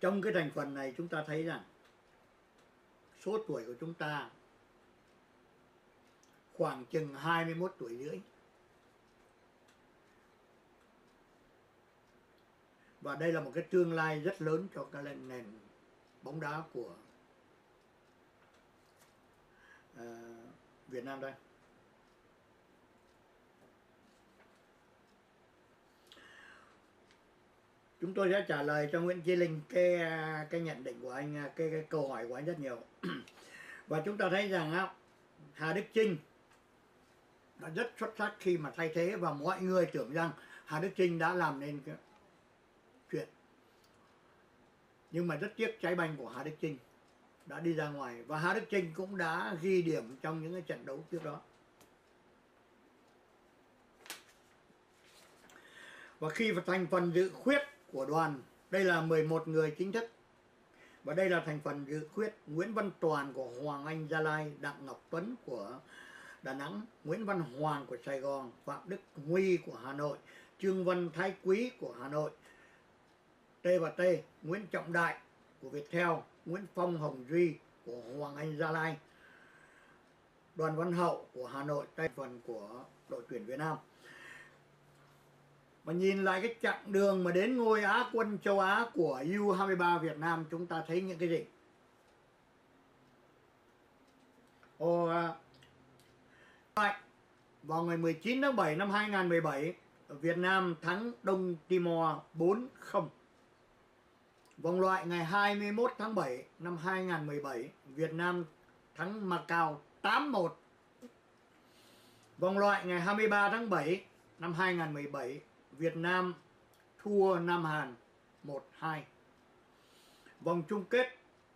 Trong cái thành phần này chúng ta thấy rằng số tuổi của chúng ta khoảng chừng 21 tuổi rưỡi. Và đây là một cái tương lai rất lớn cho cái nền bóng đá của Việt Nam đây. Chúng tôi sẽ trả lời cho Nguyễn Chí Linh cái nhận định của anh, cái câu hỏi của anh rất nhiều. Và chúng ta thấy rằng Hà Đức Chinh đã rất xuất sắc khi mà thay thế, và mọi người tưởng rằng Hà Đức Chinh đã làm nên cái chuyện. Nhưng mà rất tiếc trái banh của Hà Đức Chinh đã đi ra ngoài, và Hà Đức Chinh cũng đã ghi điểm trong những cái trận đấu trước đó. Và khi vào thành phần dự khuyết của đoàn, đây là 11 người chính thức, và đây là thành phần dự khuyết: Nguyễn Văn Toàn của Hoàng Anh Gia Lai, Đặng Ngọc Tuấn của Đà Nẵng, Nguyễn Văn Hoàng của Sài Gòn, Phạm Đức Huy của Hà Nội, Trương Văn Thái Quý của Hà Nội, T&T, Nguyễn Trọng Đại của Viettel, Nguyễn Phong Hồng Duy của Hoàng Anh Gia Lai, Đoàn Văn Hậu của Hà Nội, thành phần của đội tuyển Việt Nam. Mà nhìn lại cái chặng đường mà đến ngôi Á quân châu Á của U23 Việt Nam, chúng ta thấy những cái gì? Vào ngày 19 tháng 7 năm 2017, Việt Nam thắng Đông Timor 4-0. Vòng loại ngày 21 tháng 7 năm 2017, Việt Nam thắng Macau 8-1. Vòng loại ngày 23 tháng 7 năm 2017, Việt Nam thua Nam Hàn 1-2. Vòng chung kết,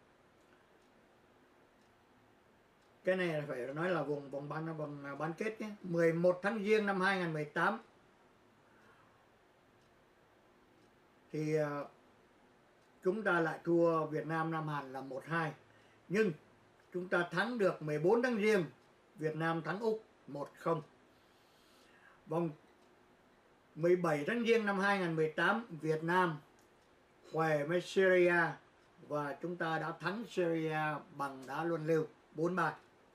cái này phải nói là vòng bán kết nhé, 11 tháng Giêng năm 2018 thì chúng ta lại thua Việt Nam Nam Hàn là 1-2. Nhưng chúng ta thắng được 14 tháng Giêng, Việt Nam thắng Úc 1-0. Vòng 17 tháng Giêng năm 2018, Việt Nam huề với Syria và chúng ta đã thắng Syria bằng đá luân lưu 4-3.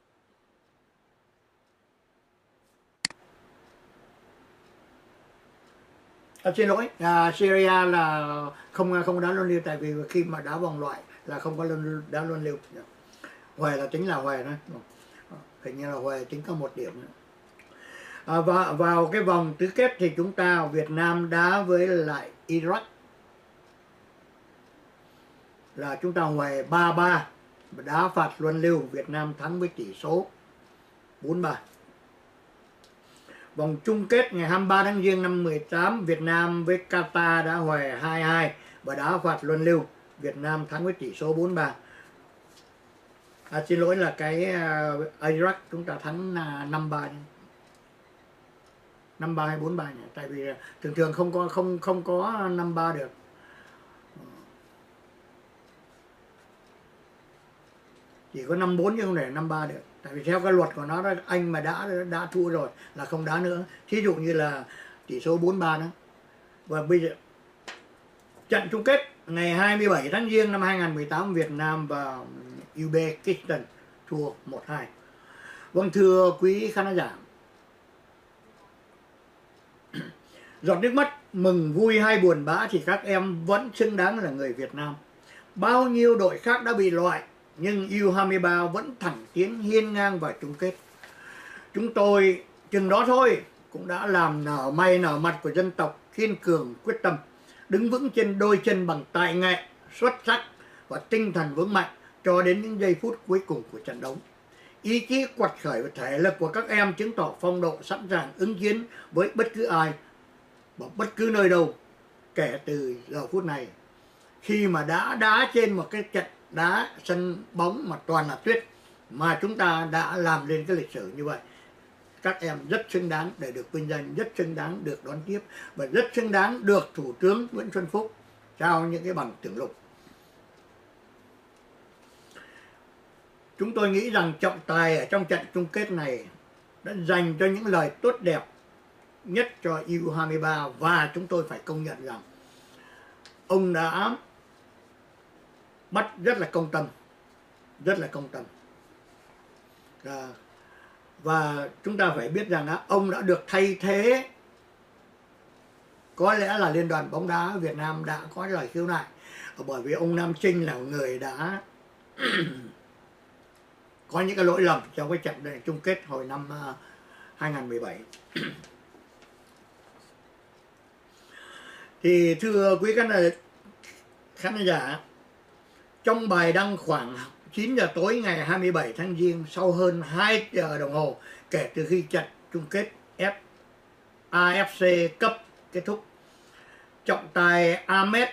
Xin lỗi, Syria là không đá luân lưu, tại vì khi mà đá vòng loại là không có đá luân lưu. Huề là tính là huề đó, hình như là huề tính có 1 điểm nữa. Và vào cái vòng tứ kết thì chúng ta Việt Nam đá với lại Iraq là chúng ta huề 3-3, đá phạt luân lưu, Việt Nam thắng với tỷ số 4-3. Vòng chung kết ngày 23 tháng Giêng năm 18, Việt Nam với Qatar đã huề 2-2 và đá phạt luân lưu, Việt Nam thắng với tỷ số 4-3. Xin lỗi là cái Iraq chúng ta thắng 5-3. 5-3 hay 4-3 nhỉ? Tại vì thường không có 5-3 được. Chỉ có 5-4 chứ không thể 5-3 được. Tại vì theo cái luật của nó đó, anh mà đã thua rồi là không đá nữa. Thí dụ như là tỷ số 4-3 đó. Và bây giờ trận chung kết ngày 27 tháng Giêng năm 2018, Việt Nam và Uzbekistan thua 1-2. Vâng, thưa quý khán giả, giọt nước mắt mừng vui hay buồn bã thì các em vẫn xứng đáng là người Việt Nam. Bao nhiêu đội khác đã bị loại, nhưng U23 vẫn thẳng tiến hiên ngang vào chung kết. Chúng tôi chừng đó thôi cũng đã làm nở mày nở mặt của dân tộc, kiên cường quyết tâm, đứng vững trên đôi chân bằng tài nghệ, xuất sắc và tinh thần vững mạnh cho đến những giây phút cuối cùng của trận đấu. Ý chí quật khởi và thể lực của các em chứng tỏ phong độ sẵn sàng ứng chiến với bất cứ ai và bất cứ nơi đâu kể từ giờ phút này, khi mà đã đá trên một cái trận đá sân bóng mà toàn là tuyết mà chúng ta đã làm lên cái lịch sử như vậy. Các em rất xứng đáng để được vinh danh, rất xứng đáng được đón tiếp và rất xứng đáng được Thủ tướng Nguyễn Xuân Phúc trao những cái bằng tưởng lục. Chúng tôi nghĩ rằng trọng tài ở trong trận chung kết này đã dành cho những lời tốt đẹp nhất cho U23, và chúng tôi phải công nhận rằng ông đã bắt rất là công tâm, rất là công tâm. Và chúng ta phải biết rằng ông đã được thay thế, có lẽ là Liên đoàn bóng đá Việt Nam đã có lời khiếu nại, bởi vì ông Nam Trinh là người đã có những cái lỗi lầm trong cái trận chung kết hồi năm 2017. Thì thưa quý khán giả, trong bài đăng khoảng 9 giờ tối ngày 27 tháng Giêng, sau hơn 2 giờ đồng hồ kể từ khi trận chung kết AFC Cup kết thúc, trọng tài Ahmed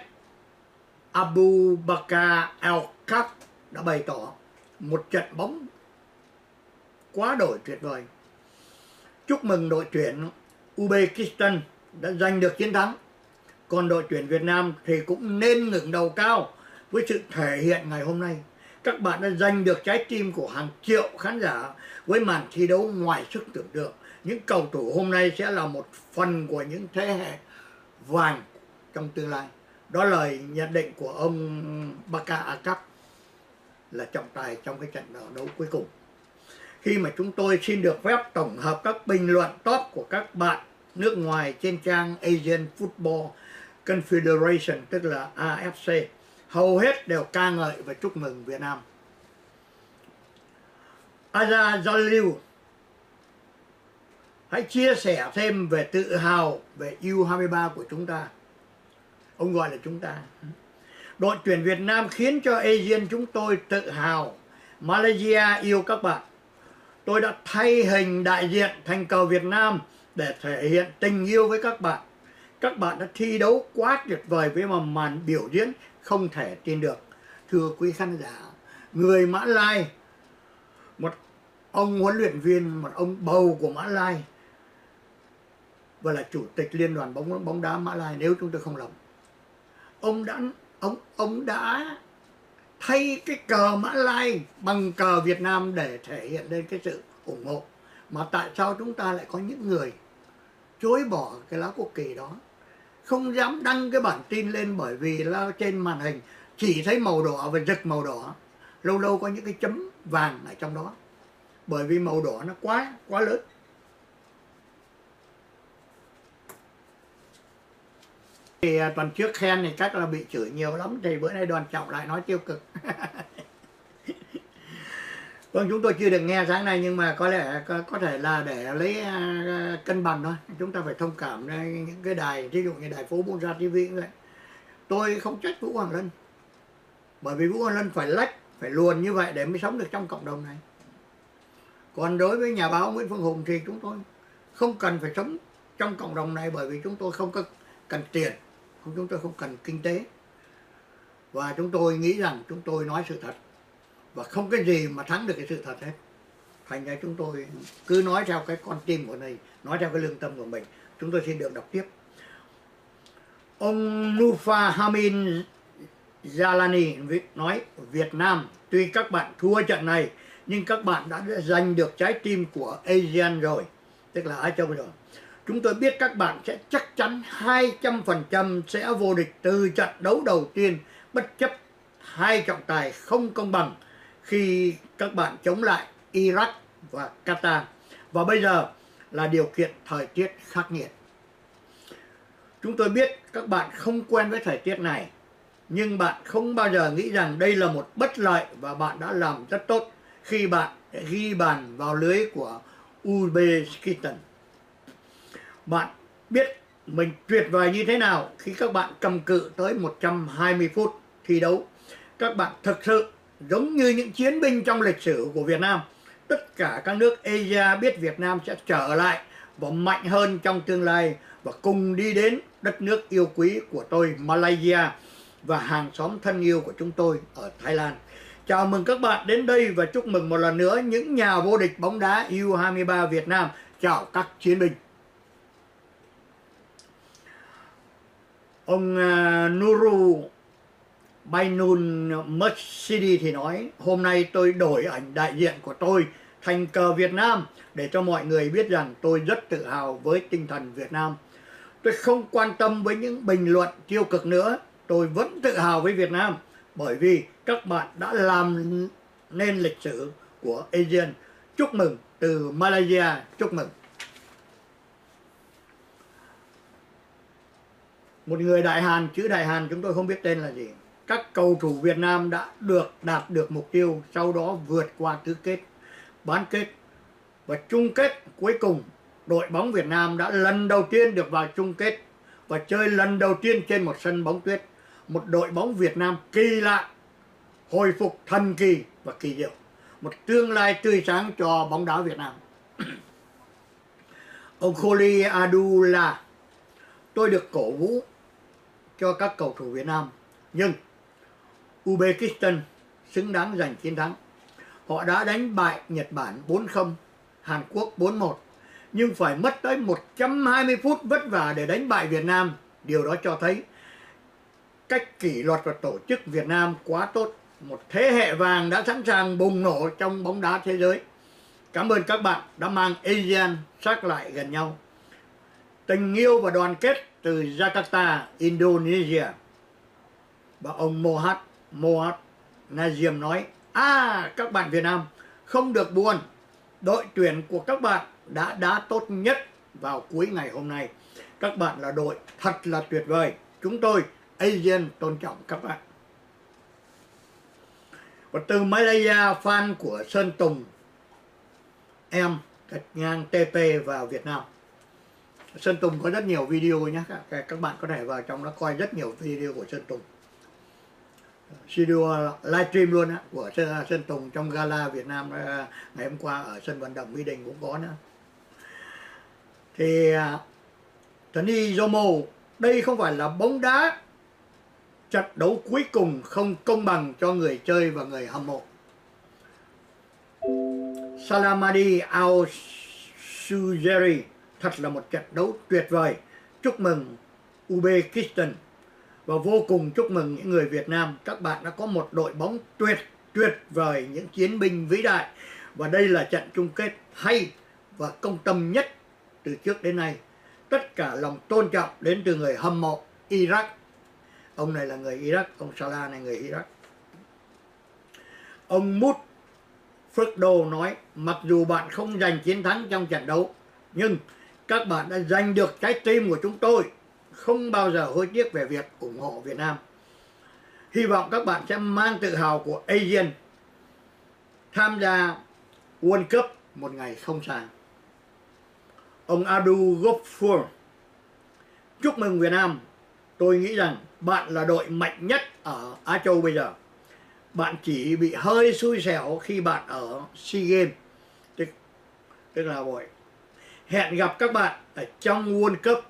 Abubakar Al-Kaf đã bày tỏ một trận bóng quá đổi tuyệt vời. Chúc mừng đội tuyển Uzbekistan đã giành được chiến thắng. Còn đội tuyển Việt Nam thì cũng nên ngẩng đầu cao với sự thể hiện ngày hôm nay. Các bạn đã giành được trái tim của hàng triệu khán giả với màn thi đấu ngoài sức tưởng tượng. Những cầu thủ hôm nay sẽ là một phần của những thế hệ vàng trong tương lai. Đó là lời nhận định của ông Bakar Al-Kaf, là trọng tài trong cái trận đấu cuối cùng. Khi mà chúng tôi xin được phép tổng hợp các bình luận top của các bạn nước ngoài trên trang Asian Football Confederation, tức là AFC, hầu hết đều ca ngợi và chúc mừng Việt Nam. Aza Jalil hãy chia sẻ thêm về tự hào về U23 của chúng ta. Ông gọi là chúng ta. Đội tuyển Việt Nam khiến cho Asian chúng tôi tự hào. Malaysia yêu các bạn. Tôi đã thay hình đại diện thành cờ Việt Nam để thể hiện tình yêu với các bạn. Các bạn đã thi đấu quá tuyệt vời với một màn biểu diễn không thể tin được. Thưa quý khán giả, người Mã Lai, một ông huấn luyện viên, một ông bầu của Mã Lai và là chủ tịch Liên đoàn bóng đá Mã Lai, nếu chúng tôi không lầm, ông đã thay cái cờ Mã Lai bằng cờ Việt Nam để thể hiện lên cái sự ủng hộ. Mà tại sao chúng ta lại có những người chối bỏ cái lá quốc kỳ đó, không dám đăng cái bản tin lên, bởi vì là trên màn hình chỉ thấy màu đỏ và rực màu đỏ, lâu lâu có những cái chấm vàng ở trong đó, bởi vì màu đỏ nó quá lớn. Thì tuần trước khen thì chắc là bị chửi nhiều lắm, thì bữa nay Đoàn Trọng lại nói tiêu cực. Vâng, chúng tôi chưa được nghe sáng nay, nhưng mà có thể là để lấy cân bằng thôi. Chúng ta phải thông cảm những cái đài, ví dụ như đài phố Buôn-Ra TV cũng vậy. Tôi không trách Vũ Hoàng Lân, bởi vì Vũ Hoàng Lân phải lách, phải luồn như vậy để mới sống được trong cộng đồng này. Còn đối với nhà báo Nguyễn Phương Hùng thì chúng tôi không cần phải sống trong cộng đồng này, bởi vì chúng tôi không cần tiền, chúng tôi không cần kinh tế. Và chúng tôi nghĩ rằng chúng tôi nói sự thật, và không cái gì mà thắng được cái sự thật hết. Thành ra chúng tôi cứ nói theo cái con tim của mình, nói theo cái lương tâm của mình. Chúng tôi xin được đọc tiếp. Ông Nufa Hamin Jalani nói, Việt Nam, tuy các bạn thua trận này, nhưng các bạn đã giành được trái tim của ASEAN rồi, tức là Á Châu rồi. Chúng tôi biết các bạn sẽ chắc chắn 200% sẽ vô địch từ trận đấu đầu tiên, bất chấp hai trọng tài không công bằng khi các bạn chống lại Iraq và Qatar. Và bây giờ là điều kiện thời tiết khắc nghiệt. Chúng tôi biết các bạn không quen với thời tiết này, nhưng bạn không bao giờ nghĩ rằng đây là một bất lợi, và bạn đã làm rất tốt khi bạn ghi bàn vào lưới của Uzbekistan. Bạn biết mình tuyệt vời như thế nào khi các bạn cầm cự tới 120 phút thi đấu. Các bạn thực sự giống như những chiến binh trong lịch sử của Việt Nam. Tất cả các nước Asia biết Việt Nam sẽ trở lại và mạnh hơn trong tương lai, và cùng đi đến đất nước yêu quý của tôi, Malaysia, và hàng xóm thân yêu của chúng tôi ở Thái Lan. Chào mừng các bạn đến đây và chúc mừng một lần nữa những nhà vô địch bóng đá U23 Việt Nam. Chào các chiến binh. Ông Nuru Bainun Mercedes thì nói, hôm nay tôi đổi ảnh đại diện của tôi thành cờ Việt Nam để cho mọi người biết rằng tôi rất tự hào với tinh thần Việt Nam. Tôi không quan tâm với những bình luận tiêu cực nữa. Tôi vẫn tự hào với Việt Nam. bởi vì các bạn đã làm nên lịch sử của ASEAN. Chúc mừng từ Malaysia, chúc mừng. Một người Đại Hàn, chữ Đại Hàn chúng tôi không biết tên là gì. Các cầu thủ Việt Nam đã đạt được mục tiêu, sau đó vượt qua tứ kết, bán kết và chung kết. Cuối cùng đội bóng Việt Nam đã lần đầu tiên được vào chung kết và chơi lần đầu tiên trên một sân bóng tuyết. Một đội bóng Việt Nam kỳ lạ, hồi phục thần kỳ và kỳ diệu, một tương lai tươi sáng cho bóng đá Việt Nam. Ông Kholi Adula, tôi được cổ vũ cho các cầu thủ Việt Nam, nhưng Uzbekistan xứng đáng giành chiến thắng. Họ đã đánh bại Nhật Bản 4-0, Hàn Quốc 4-1, nhưng phải mất tới 120 phút vất vả để đánh bại Việt Nam. Điều đó cho thấy cách kỷ luật và tổ chức Việt Nam quá tốt. Một thế hệ vàng đã sẵn sàng bùng nổ trong bóng đá thế giới. Cảm ơn các bạn đã mang ASEAN sát lại gần nhau. Tình yêu và đoàn kết từ Jakarta, Indonesia. Và ông Mohad Nazim nói, các bạn Việt Nam không được buồn. Đội tuyển của các bạn đã đá tốt nhất vào cuối ngày hôm nay. Các bạn là đội thật là tuyệt vời. Chúng tôi ASEAN tôn trọng các bạn. Và từ Malaysia, fan của Sơn Tùng em gạch ngang TP vào Việt Nam. Sơn Tùng có rất nhiều video nhé, các bạn có thể vào trong đó coi rất nhiều video của Sơn Tùng. Video livestream luôn á, của Sơn Tùng trong gala Việt Nam ngày hôm qua ở sân vận động Mỹ Đình cũng có nữa. Thì Tony Romo, đây không phải là bóng đá. Trận đấu cuối cùng không công bằng cho người chơi và người hâm mộ. Salamadi Al-Sujeri, thật là một trận đấu tuyệt vời. Chúc mừng Uzbekistan và vô cùng chúc mừng những người Việt Nam. Các bạn đã có một đội bóng tuyệt vời, những chiến binh vĩ đại. Và đây là trận chung kết hay và công tâm nhất từ trước đến nay. Tất cả lòng tôn trọng đến từ người hâm mộ Iraq. Ông này là người Iraq, ông Salah này người Iraq. Ông Mut Frigdo nói, mặc dù bạn không giành chiến thắng trong trận đấu, nhưng các bạn đã giành được trái tim của chúng tôi. Không bao giờ hối tiếc về việc ủng hộ Việt Nam. Hy vọng các bạn sẽ mang tự hào của ASEAN tham gia World Cup một ngày không xa. Ông Adu Gopfur, chúc mừng Việt Nam. Tôi nghĩ rằng bạn là đội mạnh nhất ở Á Châu bây giờ. Bạn chỉ bị hơi xui xẻo khi bạn ở SEA Games, tức là buổi. Hẹn gặp các bạn ở trong World Cup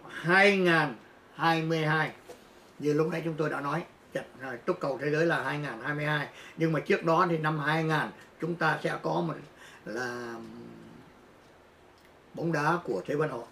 2022. Như lúc nãy chúng tôi đã nói, trận túc cầu thế giới là 2022. Nhưng mà trước đó thì năm 2000 chúng ta sẽ có một là bóng đá của Thế vận hội.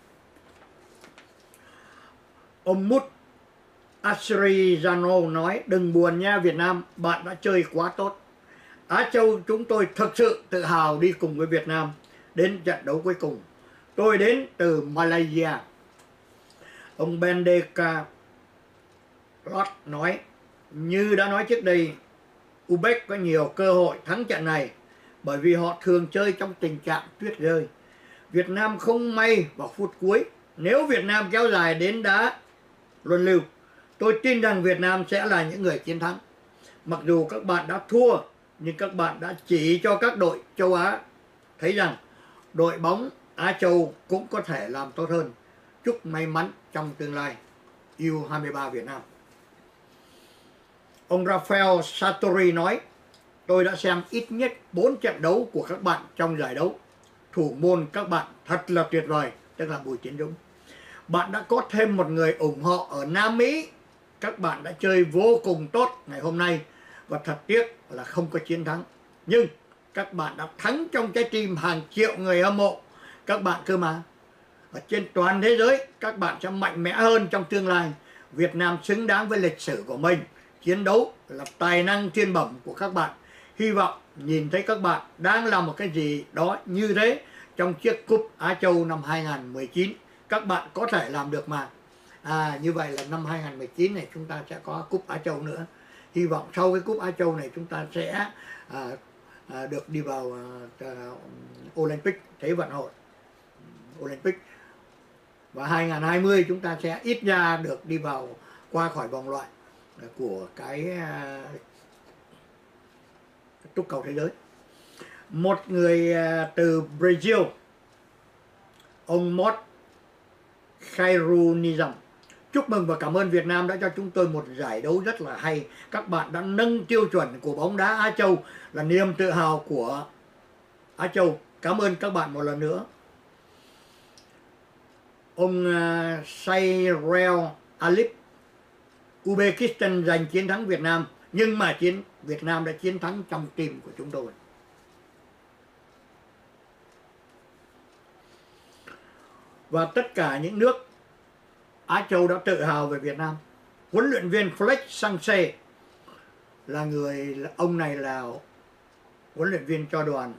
Ông Mut Asrizano nói, đừng buồn nha Việt Nam, bạn đã chơi quá tốt. Á Châu chúng tôi thực sự tự hào đi cùng với Việt Nam đến trận đấu cuối cùng. Tôi đến từ Malaysia. Ông Bendeka Rod nói, như đã nói trước đây, Uzbek có nhiều cơ hội thắng trận này bởi vì họ thường chơi trong tình trạng tuyết rơi. Việt Nam không may vào phút cuối. Nếu Việt Nam kéo dài đến đá luân lưu, tôi tin rằng Việt Nam sẽ là những người chiến thắng. Mặc dù các bạn đã thua, nhưng các bạn đã chỉ cho các đội châu Á thấy rằng đội bóng Á Châu cũng có thể làm tốt hơn. Chúc may mắn trong tương lai. U23 Việt Nam. Ông Rafael Satori nói, tôi đã xem ít nhất 4 trận đấu của các bạn trong giải đấu. Thủ môn các bạn thật là tuyệt vời, tức là Bùi Tiến Dũng. Bạn đã có thêm một người ủng hộ ở Nam Mỹ. Các bạn đã chơi vô cùng tốt ngày hôm nay và thật tiếc là không có chiến thắng. Nhưng các bạn đã thắng trong trái tim hàng triệu người hâm mộ các bạn cơ mà. Ở trên toàn thế giới các bạn sẽ mạnh mẽ hơn trong tương lai. Việt Nam xứng đáng với lịch sử của mình. Chiến đấu là tài năng thiên bẩm của các bạn. Hy vọng nhìn thấy các bạn đang làm một cái gì đó như thế trong chiếc cúp Á Châu năm 2019. Các bạn có thể làm được mà. Như vậy là năm 2019 này chúng ta sẽ có cúp Á Châu nữa. hy vọng sau cái cúp Á Châu này chúng ta sẽ được đi vào Olympic, Thế vận hội Olympic, và 2020 chúng ta sẽ ít ra được đi vào qua khỏi vòng loại của cái túc cầu thế giới. Một người từ Brazil, ông Mot Khairunizam: chúc mừng và cảm ơn Việt Nam đã cho chúng tôi một giải đấu rất là hay. Các bạn đã nâng tiêu chuẩn của bóng đá Á Châu, là niềm tự hào của Á Châu. Cảm ơn các bạn một lần nữa. Ông Sairel Alip: Uzbekistan giành chiến thắng Việt Nam, nhưng mà Việt Nam đã chiến thắng trong tim của chúng tôi. Và tất cả những nước Á Châu đã tự hào về Việt Nam. Huấn luyện viên Flex Sanse là ông này là huấn luyện viên cho đoàn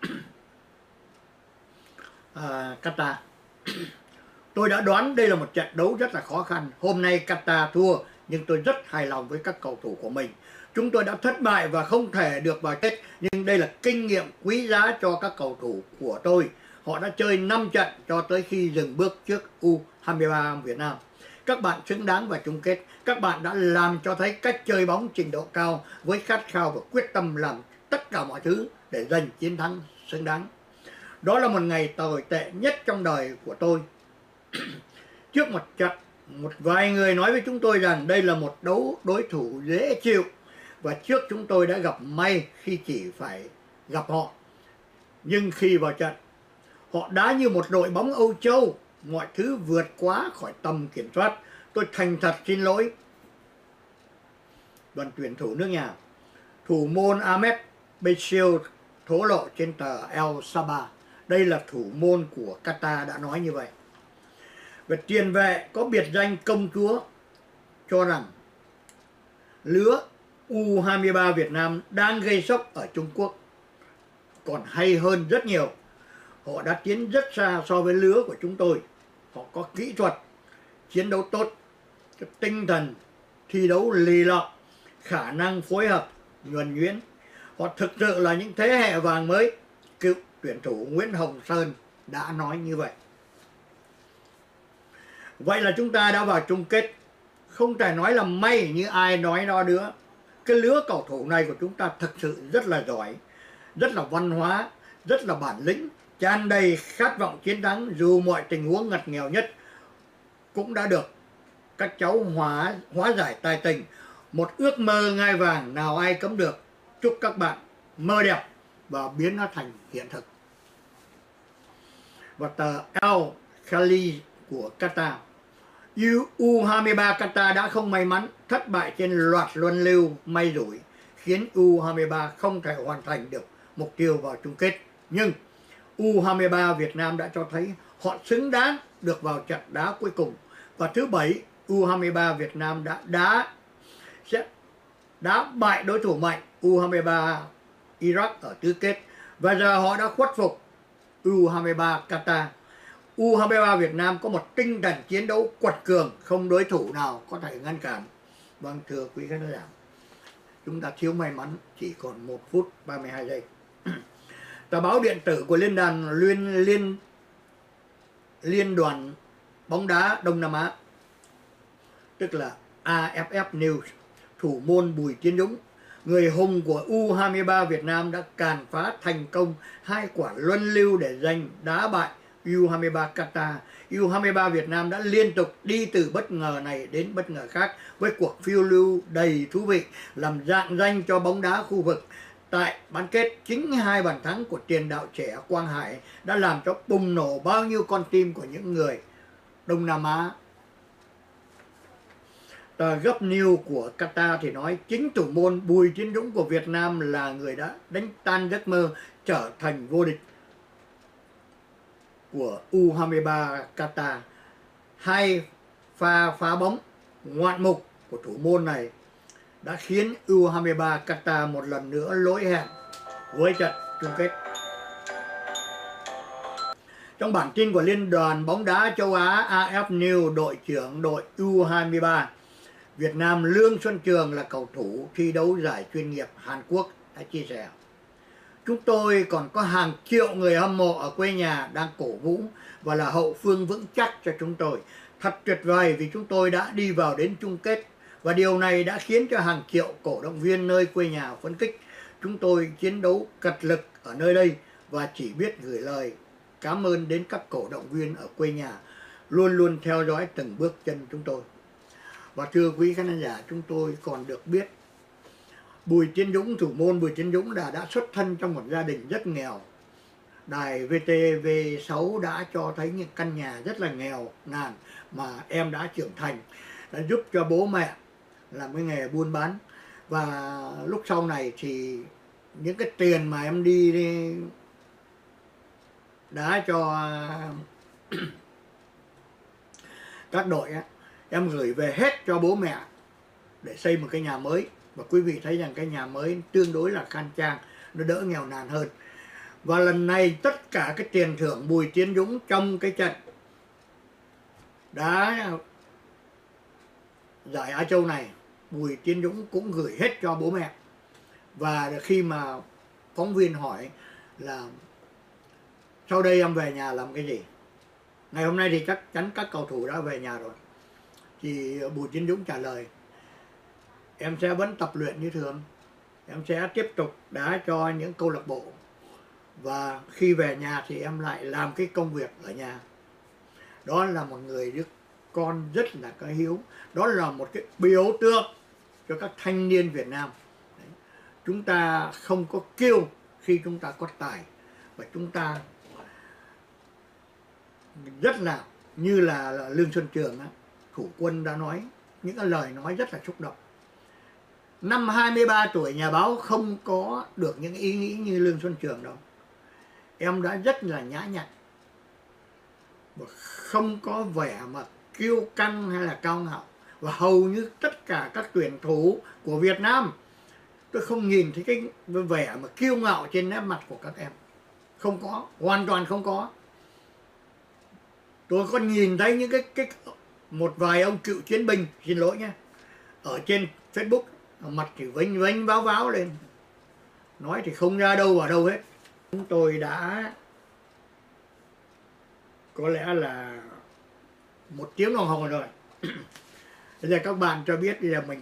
Qatar. Tôi đã đoán đây là một trận đấu rất là khó khăn. Hôm nay Qatar thua, nhưng tôi rất hài lòng với các cầu thủ của mình. Chúng tôi đã thất bại và không thể được vào kết, nhưng đây là kinh nghiệm quý giá cho các cầu thủ của tôi. Họ đã chơi 5 trận cho tới khi dừng bước trước U23 Việt Nam. Các bạn xứng đáng vào chung kết. Các bạn đã làm cho thấy cách chơi bóng trình độ cao với khát khao và quyết tâm làm tất cả mọi thứ để giành chiến thắng xứng đáng. Đó là một ngày tồi tệ nhất trong đời của tôi. Trước một trận, một vài người nói với chúng tôi rằng đây là một đối thủ dễ chịu, và trước chúng tôi đã gặp may khi chỉ phải gặp họ. Nhưng khi vào trận, họ đá như một đội bóng Âu Châu, mọi thứ vượt quá khỏi tầm kiểm soát. Tôi thành thật xin lỗi đoàn tuyển thủ nước nhà. Thủ môn Ahmed Bechir thổ lộ trên tờ El Sabah. Đây là thủ môn của Qatar đã nói như vậy. Về tiền vệ có biệt danh công chúa cho rằng lứa U23 Việt Nam đang gây sốc ở Trung Quốc còn hay hơn rất nhiều. Họ đã tiến rất xa so với lứa của chúng tôi. Họ có kỹ thuật chiến đấu tốt, tinh thần thi đấu lì lợm, khả năng phối hợp nhuần nhuyễn. Họ thực sự là những thế hệ vàng mới. Cựu tuyển thủ Nguyễn Hồng Sơn đã nói như vậy. Vậy là chúng ta đã vào chung kết. Không thể nói là may như ai nói đó nữa. Cái lứa cầu thủ này của chúng ta thực sự rất là giỏi, rất là văn hóa, rất là bản lĩnh, tràn đầy khát vọng chiến thắng. Dù mọi tình huống ngặt nghèo nhất cũng đã được các cháu hóa giải tài tình. Một ước mơ ngai vàng nào ai cấm được. Chúc các bạn mơ đẹp và biến nó thành hiện thực. Và tờ El Khali của Qatar: U23 Qatar đã không may mắn, thất bại trên loạt luân lưu may rủi, khiến U23 không thể hoàn thành được mục tiêu vào chung kết. Nhưng U23 Việt Nam đã cho thấy họ xứng đáng được vào trận đá cuối cùng. Và thứ Bảy, U23 Việt Nam đã bại đối thủ mạnh U23 Iraq ở tứ kết, và giờ họ đã khuất phục U23 Qatar. U23 Việt Nam có một tinh thần chiến đấu quật cường, không đối thủ nào có thể ngăn cản. Vâng, thưa quý khán giả, chúng ta thiếu may mắn, chỉ còn 1 phút 32 giây. Tờ báo điện tử của Liên đoàn bóng đá Đông Nam Á, tức là AFF News, thủ môn Bùi Tiến Dũng, người hùng của U23 Việt Nam, đã càn phá thành công 2 quả luân lưu để giành đá bại U23 Qatar. U23 Việt Nam đã liên tục đi từ bất ngờ này đến bất ngờ khác với cuộc phiêu lưu đầy thú vị, làm rạng danh cho bóng đá khu vực. Tại bán kết, chính 2 bàn thắng của tiền đạo trẻ Quang Hải đã làm cho bùng nổ bao nhiêu con tim của những người Đông Nam Á. Tờ Gấp News của Qatar thì nói chính thủ môn Bùi Tiến Dũng của Việt Nam là người đã đánh tan giấc mơ trở thành vô địch của U23 Qatar. 2 pha phá bóng ngoạn mục của thủ môn này đã khiến U23 Qatar một lần nữa lỗi hẹn với trận chung kết. Trong bản tin của Liên đoàn bóng đá châu Á AF News, đội trưởng đội U23 Việt Nam Lương Xuân Trường là cầu thủ thi đấu giải chuyên nghiệp Hàn Quốc đã chia sẻ. Chúng tôi còn có hàng triệu người hâm mộ ở quê nhà đang cổ vũ và là hậu phương vững chắc cho chúng tôi. Thật tuyệt vời vì chúng tôi đã đi vào đến chung kết và điều này đã khiến cho hàng triệu cổ động viên nơi quê nhà phấn khích. Chúng tôi chiến đấu cật lực ở nơi đây và chỉ biết gửi lời cảm ơn đến các cổ động viên ở quê nhà luôn luôn theo dõi từng bước chân chúng tôi. Và thưa quý khán giả, chúng tôi còn được biết Bùi Tiến Dũng, thủ môn Bùi Tiến Dũng đã xuất thân trong một gia đình rất nghèo. Đài VTV6 đã cho thấy những căn nhà rất là nghèo nàn mà em đã trưởng thành, đã giúp cho bố mẹ làm cái nghề buôn bán. Và lúc sau này thì những cái tiền mà em đi đã cho các đội á, em gửi về hết cho bố mẹ để xây một cái nhà mới. Và quý vị thấy rằng cái nhà mới tương đối là khang trang, nó đỡ nghèo nàn hơn. Và lần này tất cả cái tiền thưởng Bùi Tiến Dũng trong cái trận đá giải Á Châu này, Bùi Tiến Dũng cũng gửi hết cho bố mẹ. Và khi mà phóng viên hỏi là sau đây em về nhà làm cái gì, ngày hôm nay thì chắc chắn các cầu thủ đã về nhà rồi, thì Bùi Tiến Dũng trả lời: em sẽ vẫn tập luyện như thường, em sẽ tiếp tục đá cho những câu lạc bộ, và khi về nhà thì em lại làm cái công việc ở nhà. Đó là một người đứa con rất là có hiếu. Đó là một cái biểu tượng cho các thanh niên Việt Nam. Đấy. Chúng ta không có kiêu khi chúng ta có tài, và chúng ta rất là như là Lương Xuân Trường á, thủ quân đã nói những cái lời nói rất là xúc động. Năm 23 tuổi nhà báo không có được những ý nghĩ như Lương Xuân Trường đâu. Em đã rất là nhã nhặn và không có vẻ mà kiêu căng hay là cao ngạo. Và hầu như tất cả các tuyển thủ của Việt Nam, tôi không nhìn thấy cái vẻ mà kiêu ngạo trên nét mặt của các em. Không có, hoàn toàn không có. Tôi có nhìn thấy những cái một vài ông cựu chiến binh, xin lỗi nhé, ở trên Facebook mặt thì vênh vênh váo váo lên, nói thì không ra đâu vào đâu hết. Chúng tôi đã có lẽ là 1 tiếng đồng hồ rồi. Bây giờ các bạn cho biết bây giờ mình